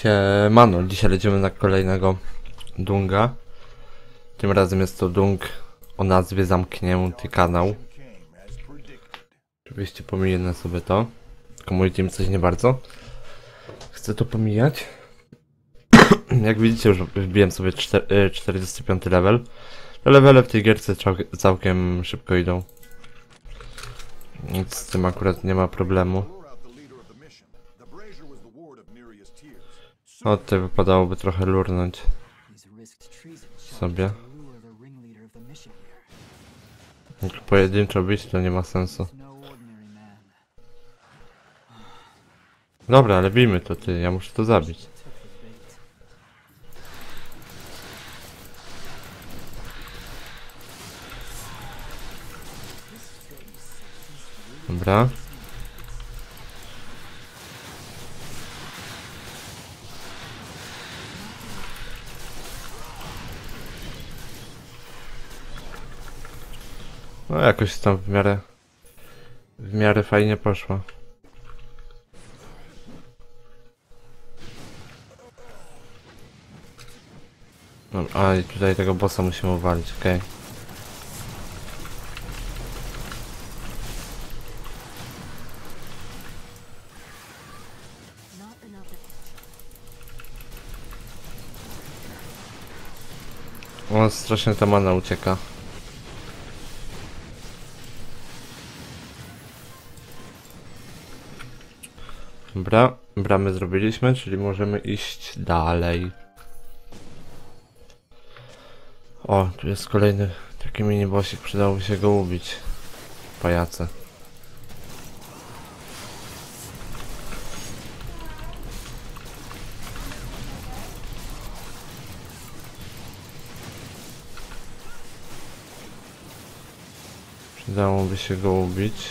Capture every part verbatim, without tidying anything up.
Siemano, dzisiaj lecimy na kolejnego Dunga. Tym razem jest to Dung o nazwie Zamknięty Kanał. Oczywiście pominę sobie to. Tylko mój team coś nie bardzo chcę to pomijać. Jak widzicie, już wbiłem sobie czterdziesty piąty level. Te levele w tej gierce całkiem szybko idą, więc z tym akurat nie ma problemu. O, tutaj wypadałoby trochę lurnąć sobie. Jak pojedynczo bić, to nie ma sensu. Dobra, ale bijmy to, ty, ja muszę to zabić. Dobra. No jakoś tam w miarę w miarę fajnie poszło. No, a i tutaj tego bossa musimy uwalić, okej. Okay. O, strasznie ta mana ucieka. Dobra, bramy zrobiliśmy, czyli możemy iść dalej. O, tu jest kolejny taki mini bossik, przydałoby się go ubić. Pajace. Przydałoby się go ubić.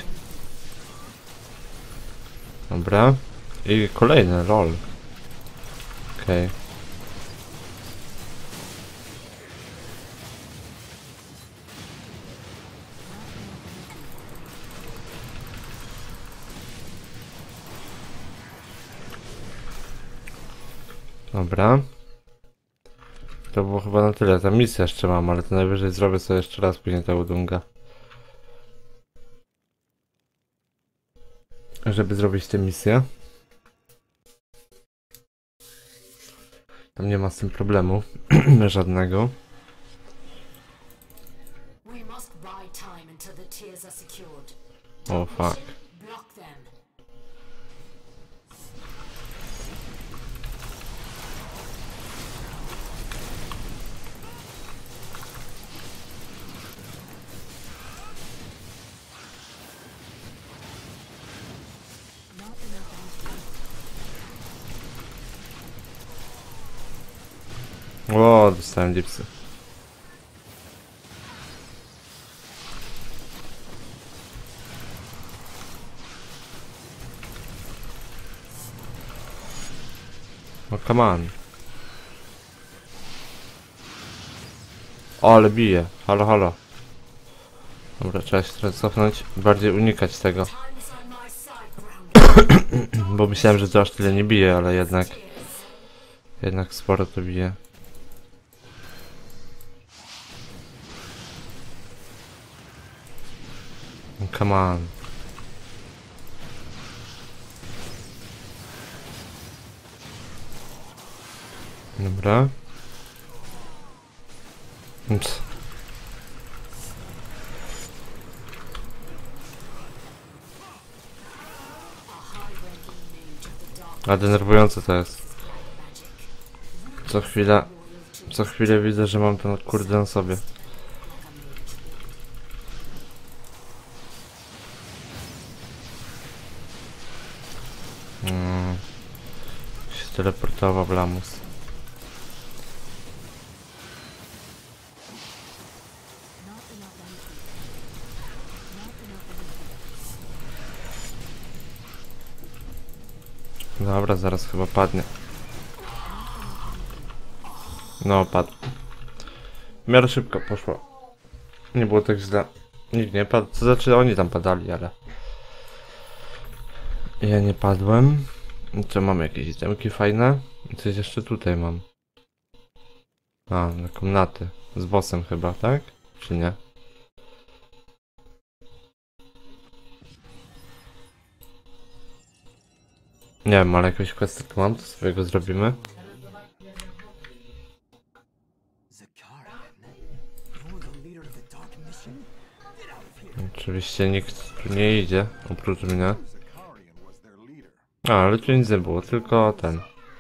Dobra. I kolejny, lol. Okej. Okay. Dobra. To było chyba na tyle. Ta misja jeszcze mam, ale to najwyżej zrobię sobie jeszcze raz później tego Dunga. Żeby zrobić tę misję. Tam nie ma z tym problemu żadnego. O fuck. O, dostałem dipsy. No come on. O, ale bije. Halo, halo. Dobra, trzeba się trochę cofnąć. Bardziej unikać tego. Bo myślałem, że to aż tyle nie bije, ale jednak... Jednak sporo to bije. Come on. Dobra. Ups. A denerwujące to jest. Co chwilę, co chwilę widzę, że mam ten kurde na sobie. Hmm. Się teleportował lamus. Dobra, zaraz chyba padnie. No, padł. W miarę szybko poszło. Nie było tak źle. Nikt nie padł. To znaczy oni tam padali, ale... Ja nie padłem. Co mam jakieś itemki fajne? I coś jeszcze tutaj mam. A, na komnaty. Z bossem chyba, tak? Czy nie? Nie wiem, ale jakiegoś questek mam, to sobie go zrobimy. Oczywiście nikt tu nie idzie, oprócz mnie. A, ale tu nic nie było, tylko ten.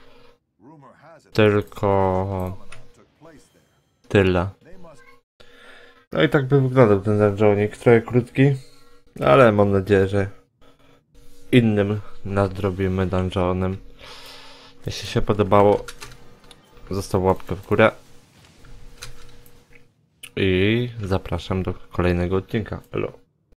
Tylko... Tyle. No i tak by wyglądał ten dungeonik, trochę krótki. Ale mam nadzieję, że innym nadrobimy dungeonem. Jeśli się podobało, zostaw łapkę w górę. I zapraszam do kolejnego odcinka. Hello.